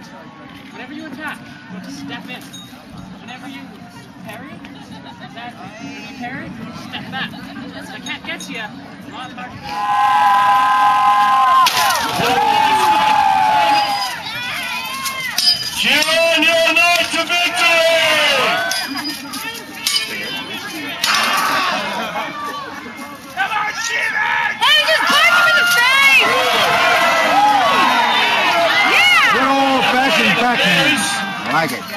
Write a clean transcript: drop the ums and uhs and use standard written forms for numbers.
Whenever you attack, you have to step in. Whenever you parry, step back. So I can't get you. Not hard. Cheer on your knight to victory! Come on, Steven! Hey, just punch him in the face! Yeah! Good old-fashioned backhand. I like it.